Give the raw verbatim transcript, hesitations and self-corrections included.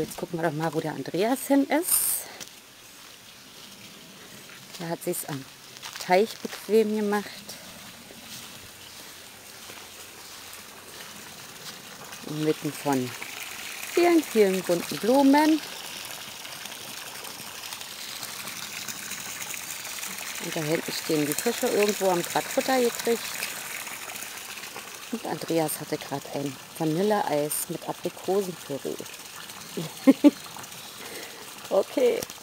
Jetzt gucken wir doch mal, wo der Andreas hin ist. Der hat sich's am Teich bequem gemacht. Inmitten von vielen, vielen bunten Blumen. Und da hinten stehen die Fische, irgendwo haben gerade Futter gekriegt. Und Andreas hatte gerade ein Vanilleeis mit Aprikosenpüree. Okay.